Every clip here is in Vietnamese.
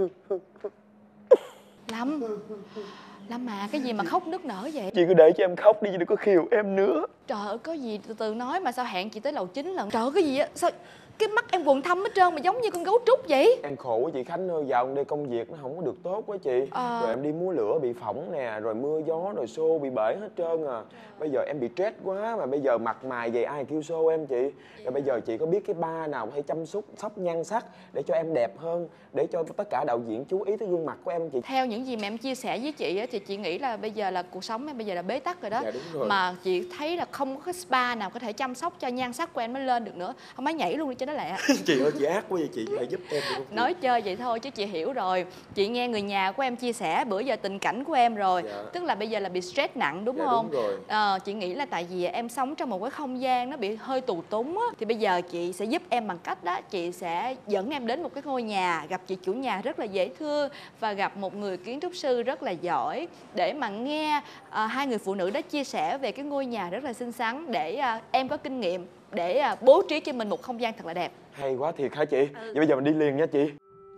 Lâm, Lâm à, cái gì mà khóc nức nở vậy? Chị cứ để cho em khóc đi, chứ đừng có khiêu em nữa. Trời ơi, có gì từ từ nói mà sao hẹn chị tới lầu 9 lần. Trời ơi, cái gì á, sao cái mắt em quầng thâm hết trơn mà giống như con gấu trúc vậy? Em khổ quá chị Khánh ơi, dạo gần đây công việc nó không có được tốt quá chị. Rồi em đi múa lửa bị phỏng nè, rồi mưa gió, rồi xô bị bể hết trơn à. Bây giờ em bị stress quá, mà bây giờ mặt mày vậy ai kêu xô em chị. Rồi bây giờ chị có biết cái ba nào hay chăm sóc nhan sắc để cho em đẹp hơn, để cho tất cả đạo diễn chú ý tới gương mặt của em chị? Theo những gì mà em chia sẻ với chị á, thì chị nghĩ là bây giờ là cuộc sống em bây giờ là bế tắc rồi đó. Dạ đúng rồi. Mà chị thấy là không có cái spa nào có thể chăm sóc cho nhan sắc của em nó lên được nữa. Không phải nhảy luôn đi cho nó lẹ. Chị ơi, chị ác quá vậy chị phải giúp em được không chị? Nói chơi vậy thôi chứ chị hiểu rồi. Chị nghe người nhà của em chia sẻ bữa giờ tình cảnh của em rồi. Dạ. Tức là bây giờ là bị stress nặng đúng Dạ, không? đúng rồi. Chị nghĩ là tại vì em sống trong một cái không gian nó bị hơi tù túng á. Thì bây giờ chị sẽ giúp em bằng cách đó, chị sẽ dẫn em đến một cái ngôi nhà, gặp chị chủ nhà rất là dễ thương và gặp một người kiến trúc sư rất là giỏi, để mà nghe hai người phụ nữ đó chia sẻ về cái ngôi nhà rất là xinh xắn, để em có kinh nghiệm để bố trí cho mình một không gian thật là đẹp. Hay quá thiệt hả chị? Vậy bây giờ mình đi liền nha chị.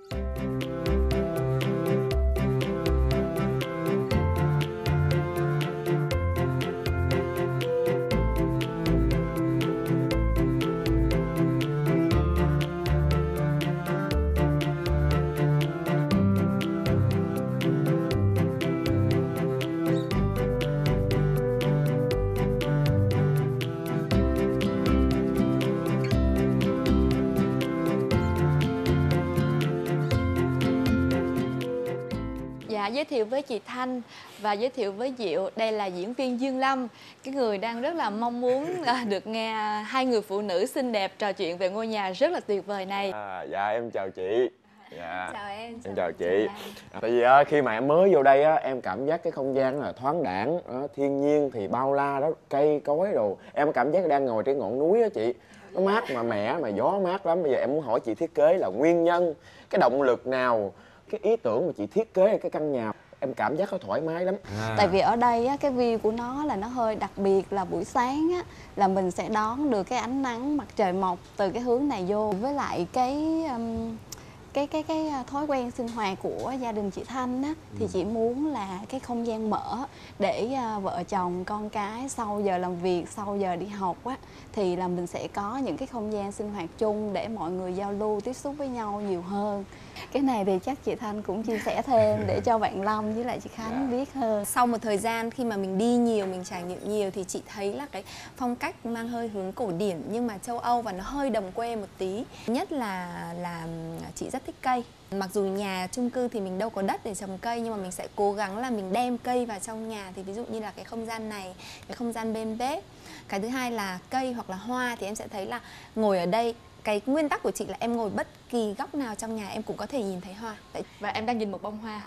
Dạ, giới thiệu với chị Thanh và giới thiệu với Diệu, đây là diễn viên Dương Lâm, cái người đang rất là mong muốn được nghe hai người phụ nữ xinh đẹp trò chuyện về ngôi nhà rất là tuyệt vời này. Dạ em chào chị. Dạ. Chào em. Em chào chị. Tại vì khi mà em mới vô đây á, em cảm giác cái không gian là thoáng đãng, thiên nhiên thì bao la đó, cây cối đồ. Em có cảm giác đang ngồi trên ngọn núi á chị. Nó mát mà mẻ, mà gió mát lắm. Bây giờ em muốn hỏi chị thiết kế là nguyên nhân, cái động lực nào, cái ý tưởng mà chị thiết kế cái căn nhà, em cảm giác nó thoải mái lắm. Tại vì ở đây á, cái view của nó là nó hơi đặc biệt, là buổi sáng á, là mình sẽ đón được cái ánh nắng mặt trời mọc từ cái hướng này vô. Với lại cái thói quen sinh hoạt của gia đình chị Thanh á, thì chị muốn là cái không gian mở để vợ chồng con cái sau giờ làm việc, sau giờ đi học á, thì là mình sẽ có những cái không gian sinh hoạt chung để mọi người giao lưu tiếp xúc với nhau nhiều hơn. Cái này thì chắc chị Thanh cũng chia sẻ thêm để cho bạn Lâm với lại chị Khánh biết hơn. Sau một thời gian khi mà mình đi nhiều, mình trải nghiệm nhiều thì chị thấy là cái phong cách mang hơi hướng cổ điển nhưng mà châu Âu và nó hơi đồng quê một tí. Nhất là chị rất thích cây. Mặc dù nhà chung cư thì mình đâu có đất để trồng cây, nhưng mà mình sẽ cố gắng là mình đem cây vào trong nhà. Thì ví dụ như là cái không gian này, cái không gian bên bếp. Cái thứ hai là cây hoặc là hoa thì em sẽ thấy là ngồi ở đây, cái nguyên tắc của chị là em ngồi bất kỳ góc nào trong nhà em cũng có thể nhìn thấy hoa. Và em đang nhìn một bông hoa.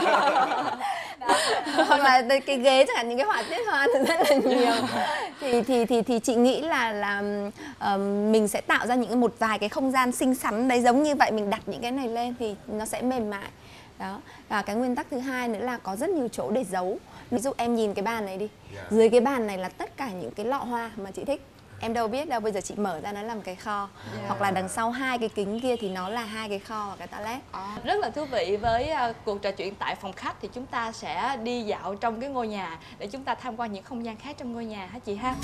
Hoặc là cái ghế chẳng hạn, những cái họa tiết hoa thì rất là nhiều. Thì chị nghĩ là mình sẽ tạo ra một vài cái không gian xinh xắn đấy, giống như vậy mình đặt những cái này lên thì nó sẽ mềm mại. Đó. Và cái nguyên tắc thứ hai nữa là có rất nhiều chỗ để giấu. Ví dụ em nhìn cái bàn này đi. Dưới cái bàn này là tất cả những cái lọ hoa mà chị thích. Em đâu biết đâu, bây giờ chị mở ra nó làm cái kho. Hoặc là đằng sau hai cái kính kia thì nó là hai cái kho và cái toilet. Rất là thú vị với cuộc trò chuyện tại phòng khách. Thì chúng ta sẽ đi dạo trong cái ngôi nhà để chúng ta tham quan những không gian khác trong ngôi nhà hả chị ha?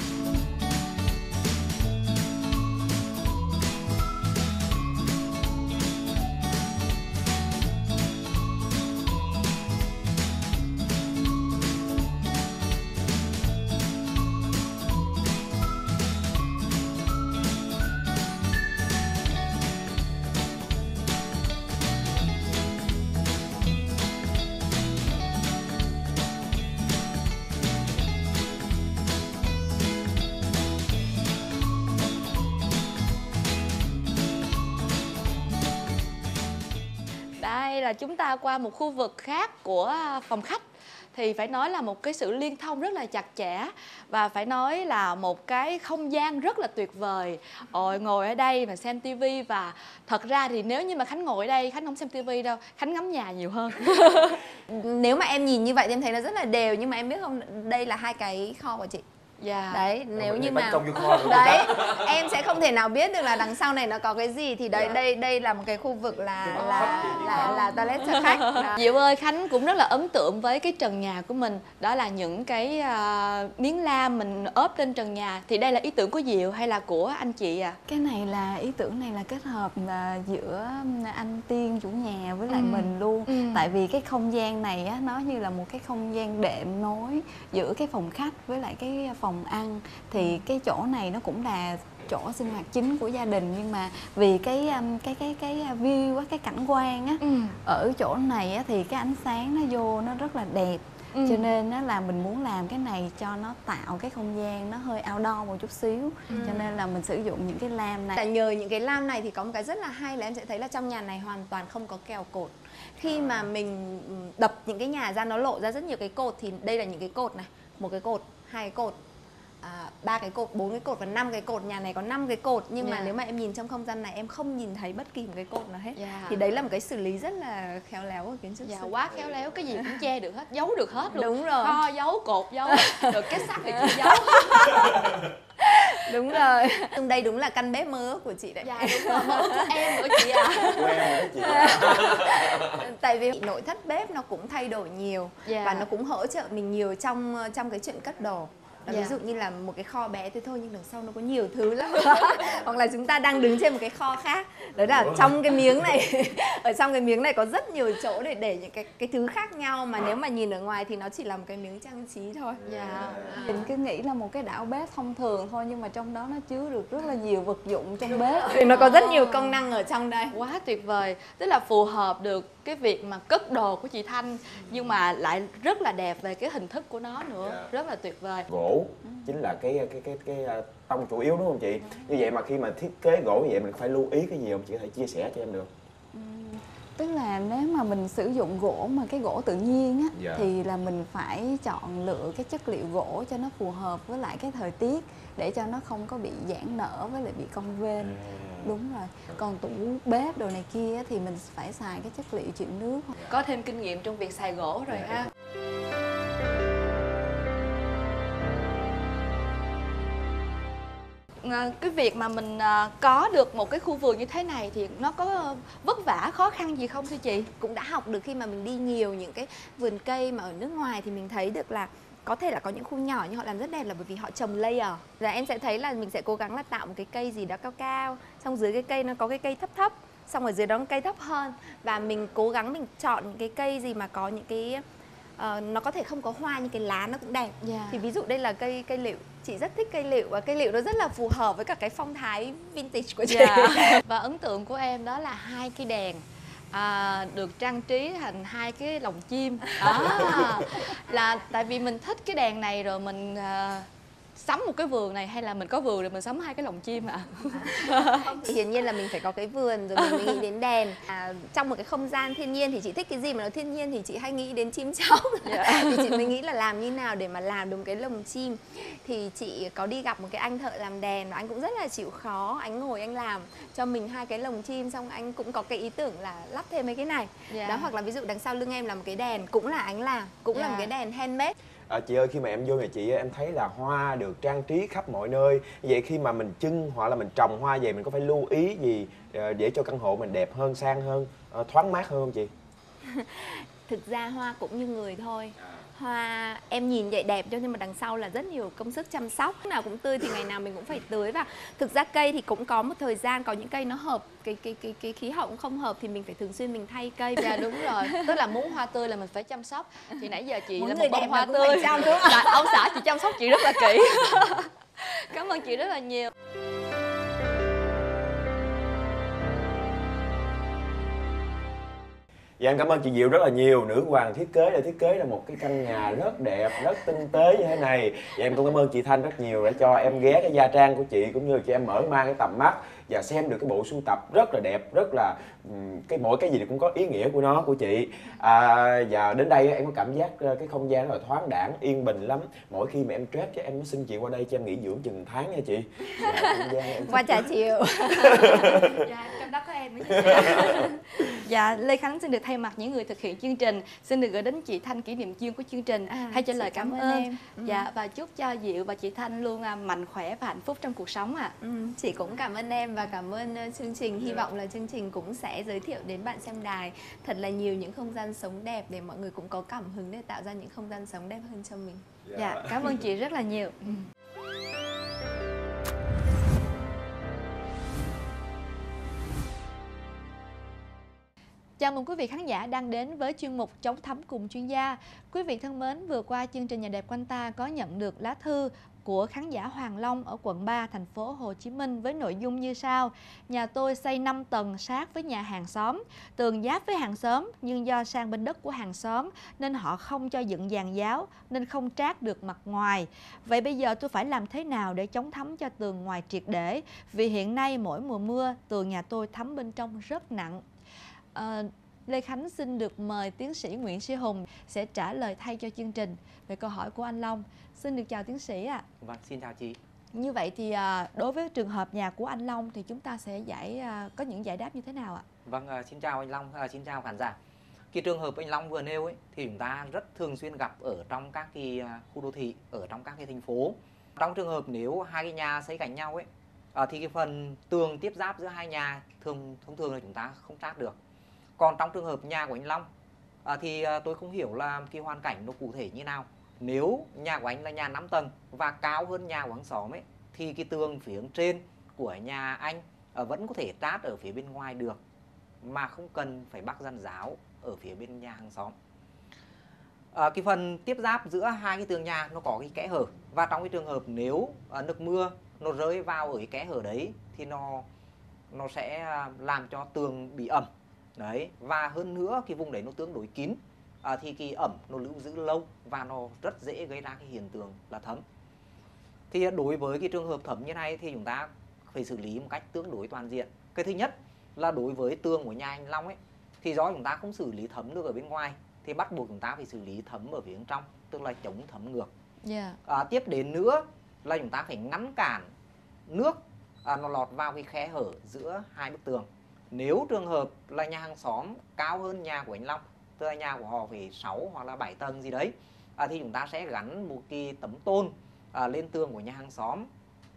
Đây là chúng ta qua một khu vực khác của phòng khách. Thì phải nói là một cái sự liên thông rất là chặt chẽ. Và phải nói là một cái không gian rất là tuyệt vời. Ngồi ở đây mà xem tivi. Và thật ra thì nếu như mà Khánh ngồi ở đây, Khánh không xem tivi đâu, Khánh ngắm nhà nhiều hơn. Nếu mà em nhìn như vậy thì em thấy nó rất là đều. Nhưng mà em biết không, đây là hai cái kho của chị. Dạ. Đấy, nếu như bánh mà công vô kho luôn. đấy, em sẽ không thể nào biết được là đằng sau này nó có cái gì. Thì đây là một cái khu vực là toilet cho khách. Đó. Diệu ơi, Khánh cũng rất là ấn tượng với cái trần nhà của mình. Đó là những cái miếng lam mình ốp lên trần nhà. Thì đây là ý tưởng của Diệu hay là của anh chị à? Cái này là ý tưởng này là kết hợp giữa anh Tiên chủ nhà với lại mình luôn. Tại vì cái không gian này á, nó như là một cái không gian đệm nối giữa cái phòng khách với lại cái phòng ăn. Thì cái chỗ này nó cũng là chỗ sinh hoạt chính của gia đình, nhưng mà vì cái view á, cái cảnh quan á, ở chỗ này á, thì cái ánh sáng nó vô nó rất là đẹp. Cho nên á, là mình muốn làm cái này cho nó tạo cái không gian nó hơi outdoor một chút xíu. Cho nên là mình sử dụng những cái lam này. Tại nhờ những cái lam này thì có một cái rất là hay là em sẽ thấy là trong nhà này hoàn toàn không có kèo cột. Khi mà mình đập những cái nhà ra nó lộ ra rất nhiều cái cột, thì đây là những cái cột này, một cái cột, hai cái cột, ba cái cột, bốn cái cột và 5 cái cột. Nhà này có 5 cái cột, nhưng mà nếu mà em nhìn trong không gian này em không nhìn thấy bất kỳ một cái cột nào hết. Thì đấy là một cái xử lý rất là khéo léo của kiến trúc sư. Quá khéo léo, cái gì cũng che được hết, giấu được hết luôn. Đúng rồi. Kho giấu, cột giấu, rồi cái sắt thì chị giấu. Đúng rồi. Đây đúng là căn bếp mơ ước của chị đấy. Dạ đúng rồi, mơ ước của em nữa chị ạ. Tại vì nội thất bếp nó cũng thay đổi nhiều và nó cũng hỗ trợ mình nhiều trong cái chuyện cất đồ. Ví dụ như là một cái kho bé thế thôi nhưng đằng sau nó có nhiều thứ lắm. Hoặc là chúng ta đang đứng trên một cái kho khác. Đó là trong cái miếng này, ở trong cái miếng này có rất nhiều chỗ để những cái thứ khác nhau, mà nếu mà nhìn ở ngoài thì nó chỉ là một cái miếng trang trí thôi. Mình cứ nghĩ là một cái đảo bếp thông thường thôi, nhưng mà trong đó nó chứa được rất là nhiều vật dụng trong bếp. Thì nó có rất nhiều công năng ở trong đây. Quá tuyệt vời. Tức là phù hợp được cái việc mà cất đồ của chị Thanh, nhưng mà lại rất là đẹp về cái hình thức của nó nữa. Rất là tuyệt vời. Gỗ chính là cái tông chủ yếu đúng không chị? Như vậy mà khi mà thiết kế gỗ như vậy mình phải lưu ý cái gì không chị, có thể chia sẻ cho em được? Tức là nếu mà mình sử dụng gỗ mà cái gỗ tự nhiên á, thì là mình phải chọn lựa cái chất liệu gỗ cho nó phù hợp với lại cái thời tiết, để cho nó không có bị giãn nở với lại bị cong vênh. Đúng rồi. Còn tủ bếp đồ này kia thì mình phải xài cái chất liệu chịu nước. Có thêm kinh nghiệm trong việc xài gỗ rồi ha. Cái việc mà mình có được một cái khu vườn như thế này thì nó có vất vả khó khăn gì không thưa chị? Cũng đã học được khi mà mình đi nhiều những cái vườn cây mà ở nước ngoài, thì mình thấy được là có thể là có những khu nhỏ nhưng họ làm rất đẹp là bởi vì họ trồng layer. Và em sẽ thấy là mình sẽ cố gắng là tạo một cái cây gì đó cao cao, xong dưới cái cây nó có cái cây thấp thấp, xong ở dưới đó cây thấp hơn, và mình cố gắng mình chọn những cái cây gì mà có những cái nó có thể không có hoa nhưng cái lá nó cũng đẹp. Thì ví dụ đây là cây liệu, chị rất thích cây liệu và cây liệu nó rất là phù hợp với cả cái phong thái vintage của chị. Và ấn tượng của em đó là hai cây đèn được trang trí thành hai cái lồng chim. Là tại vì mình thích cái đèn này rồi mình sắm một cái vườn này, hay là mình có vườn rồi mình sắm hai cái lồng chim ạ? Hiển nhiên là mình phải có cái vườn rồi mình mới nghĩ đến đèn. Trong một cái không gian thiên nhiên thì chị thích cái gì mà nó thiên nhiên thì chị hay nghĩ đến chim chóc. Thì chị mới nghĩ là làm như nào để mà làm được một cái lồng chim. Thì chị có đi gặp một cái anh thợ làm đèn và anh cũng rất là chịu khó, anh ngồi anh làm cho mình hai cái lồng chim, xong anh cũng có cái ý tưởng là lắp thêm mấy cái này. Đó, hoặc là ví dụ đằng sau lưng em là một cái đèn cũng là anh làm, cũng là một cái đèn handmade. Chị ơi, khi mà em vô nhà chị em thấy là hoa được trang trí khắp mọi nơi. Vậy khi mà mình trưng hoặc là mình trồng hoa về mình có phải lưu ý gì để cho căn hộ mình đẹp hơn, sang hơn, thoáng mát hơn không chị? Thực ra hoa cũng như người thôi. Hoa em nhìn vậy đẹp cho, nhưng mà đằng sau là rất nhiều công sức chăm sóc. Lúc nào cũng tươi thì ngày nào mình cũng phải tưới. Và thực ra cây thì cũng có một thời gian, có những cây nó hợp cái khí hậu cũng không hợp thì mình phải thường xuyên mình thay cây. Dạ đúng rồi. Tức là muốn hoa tươi là mình phải chăm sóc. Thì nãy giờ chị Muốn là người một bông đẹp hoa là cũng tươi. phải chăm, đúng không? Dạ, ông xã chị chăm sóc chị rất là kỹ. Cảm ơn chị rất là nhiều. Dạ em cảm ơn chị Diệu rất là nhiều, nữ hoàng thiết kế đã thiết kế ra một cái căn nhà rất đẹp, rất tinh tế như thế này. Dạ em cũng cảm ơn chị Thanh rất nhiều đã cho em ghé cái gia trang của chị, cũng như cho em mở mang cái tầm mắt và xem được cái bộ sưu tập rất là đẹp, rất là mỗi cái gì thì cũng có ý nghĩa của nó của chị. Và đến đây em có cảm giác cái không gian rất là thoáng đãng, yên bình lắm. Mỗi khi mà em stress cho em mới xin chị qua đây cho em nghỉ dưỡng chừng tháng nha chị. Không gian em Qua trà chiều. Dạ, trong đó có em nữa. Dạ, Lê Khánh xin được thay mặt những người thực hiện chương trình xin được gửi đến chị Thanh kỷ niệm chương của chương trình hay trả lời cảm ơn em. Dạ, và chúc cho Diệu và chị Thanh luôn mạnh khỏe và hạnh phúc trong cuộc sống ạ. Chị cũng cảm ơn em và cảm ơn chương trình. Hy vọng là chương trình cũng sẽ giới thiệu đến bạn xem đài thật là nhiều những không gian sống đẹp để mọi người cũng có cảm hứng để tạo ra những không gian sống đẹp hơn cho mình. Dạ, cảm ơn chị rất là nhiều. Chào mừng quý vị khán giả đang đến với chuyên mục Chống thấm cùng chuyên gia. Quý vị thân mến, vừa qua chương trình Nhà đẹp quanh ta có nhận được lá thư của khán giả Hoàng Long ở quận 3, thành phố Hồ Chí Minh với nội dung như sau. Nhà tôi xây 5 tầng sát với nhà hàng xóm, tường giáp với hàng xóm nhưng do sang bên đất của hàng xóm nên họ không cho dựng giàn giáo nên không trát được mặt ngoài. Vậy bây giờ tôi phải làm thế nào để chống thấm cho tường ngoài triệt để? Vì hiện nay mỗi mùa mưa tường nhà tôi thấm bên trong rất nặng. Lê Khánh xin được mời tiến sĩ Nguyễn Sĩ Hùng sẽ trả lời thay cho chương trình về câu hỏi của anh Long. Xin được chào tiến sĩ ạ. Vâng, xin chào chị. Như vậy thì đối với trường hợp nhà của anh Long thì chúng ta sẽ có những giải đáp như thế nào ạ? Vâng, xin chào anh Long, xin chào khán giả. Cái trường hợp anh Long vừa nêu ấy thì chúng ta rất thường xuyên gặp ở trong các cái khu đô thị, ở trong các cái thành phố. Trong trường hợp nếu hai cái nhà xây cạnh nhau ấy thì cái phần tường tiếp giáp giữa hai nhà thông thường là chúng ta không trát được. Còn trong trường hợp nhà của anh Long thì tôi không hiểu là cái hoàn cảnh nó cụ thể như nào. Nếu nhà của anh là nhà 5 tầng và cao hơn nhà của hàng xóm ấy thì cái tường phía trên của nhà anh vẫn có thể trát ở phía bên ngoài được mà không cần phải bắc giàn giáo ở phía bên nhà hàng xóm. Cái phần tiếp giáp giữa hai cái tường nhà nó có cái kẽ hở, và trong cái trường hợp nếu nước mưa nó rơi vào ở cái kẽ hở đấy thì nó sẽ làm cho tường bị ẩm. Đấy, và hơn nữa cái vùng đấy nó tương đối kín thì cái ẩm nó lưu giữ lâu và nó rất dễ gây ra cái hiện tượng là thấm. Thì đối với cái trường hợp thấm như này thì chúng ta phải xử lý một cách tương đối toàn diện. Cái thứ nhất là đối với tường của nhà anh Long ấy thì do chúng ta không xử lý thấm được ở bên ngoài thì bắt buộc chúng ta phải xử lý thấm ở phía bên trong, tức là chống thấm ngược. Tiếp đến nữa là chúng ta phải ngăn cản nước nó lọt vào cái khe hở giữa hai bức tường. Nếu trường hợp là nhà hàng xóm cao hơn nhà của anh Long, tức là nhà của họ phải 6 hoặc là 7 tầng gì đấy, thì chúng ta sẽ gắn một cái tấm tôn lên tường của nhà hàng xóm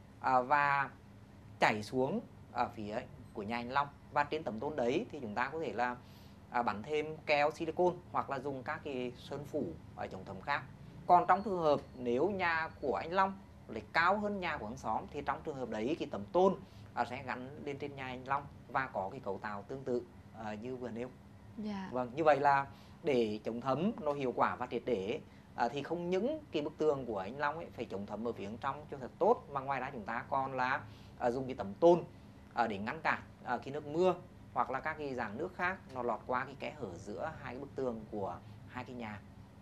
và chảy xuống ở phía của nhà anh Long. Và trên tấm tôn đấy thì chúng ta có thể là bắn thêm keo silicon hoặc là dùng các cái sơn phủ chống thấm khác. Còn trong trường hợp nếu nhà của anh Long lại cao hơn nhà của hàng xóm thì trong trường hợp đấy cái tấm tôn sẽ gắn lên trên nhà anh Long và có cái cấu tạo tương tự như vừa nêu. Vâng, như vậy là để chống thấm nó hiệu quả và triệt để thì không những cái bức tường của anh Long ấy phải chống thấm ở phía trong cho thật tốt, mà ngoài ra chúng ta còn là dùng cái tấm tôn để ngăn cản khi nước mưa hoặc là các cái dòng nước khác nó lọt qua cái kẽ hở giữa hai cái bức tường của hai cái nhà.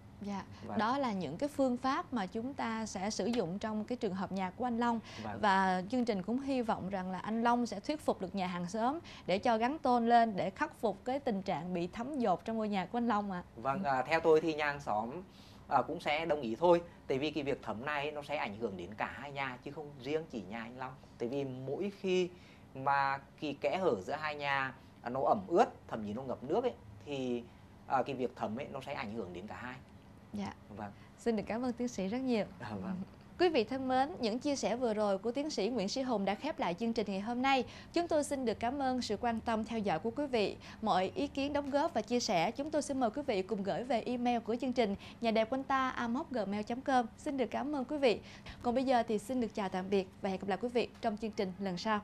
Đó là những cái phương pháp mà chúng ta sẽ sử dụng trong cái trường hợp nhà của anh Long. Và chương trình cũng hy vọng rằng là anh Long sẽ thuyết phục được nhà hàng xóm để cho gắn tôn lên để khắc phục cái tình trạng bị thấm dột trong ngôi nhà của anh Long ạ. Vâng, theo tôi thì nhà hàng xóm cũng sẽ đồng ý thôi. Tại vì cái việc thấm này nó sẽ ảnh hưởng đến cả hai nhà chứ không riêng chỉ nhà anh Long. Tại vì mỗi khi mà cái kẽ hở giữa hai nhà nó ẩm ướt, thậm chí nó ngập nước ấy, thì cái việc thấm ấy nó sẽ ảnh hưởng đến cả hai. Xin được cảm ơn tiến sĩ rất nhiều. Quý vị thân mến, những chia sẻ vừa rồi của tiến sĩ Nguyễn Sĩ Hùng đã khép lại chương trình ngày hôm nay. Chúng tôi xin được cảm ơn sự quan tâm theo dõi của quý vị. Mọi ý kiến đóng góp và chia sẻ chúng tôi xin mời quý vị cùng gửi về email của chương trình nhà đẹp quanh ta @gmail.com. Xin được cảm ơn quý vị. Còn bây giờ thì xin được chào tạm biệt và hẹn gặp lại quý vị trong chương trình lần sau.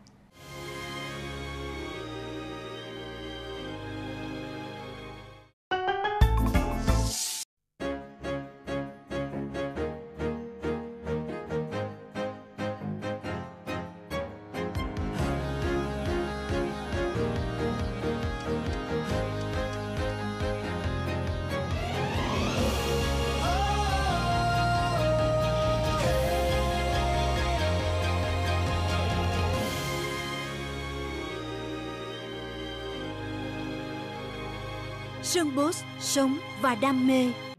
Sơn Boss, sống và đam mê.